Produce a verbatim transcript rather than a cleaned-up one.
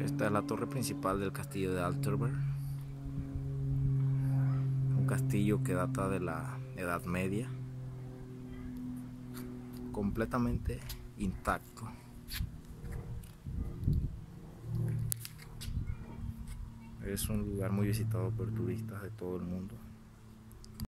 Esta es la torre principal del castillo de Alterberg, un castillo que data de la Edad Media, completamente intacto. Es un lugar muy visitado por turistas de todo el mundo.